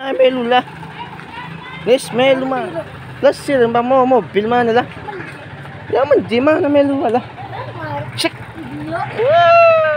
Ay, may lula. Yes, may luma. Plus, sir, ba mo, mobil man nila. Yaman, di man na may lula. Check.